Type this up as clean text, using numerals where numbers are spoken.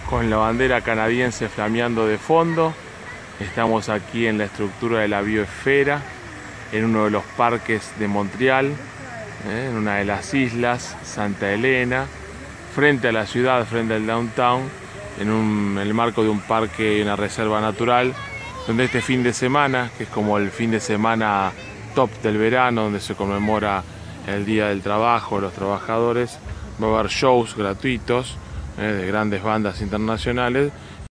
con la bandera canadiense flameando de fondo. Estamos aquí en la estructura de la Biosfera, en uno de los parques de Montreal, en una de las islas, Santa Elena, frente a la ciudad, frente al downtown, en el marco de un parque y una reserva natural, donde este fin de semana, que es como el fin de semana top del verano, donde se conmemora el Día del Trabajo, los trabajadores, va a haber shows gratuitos de grandes bandas internacionales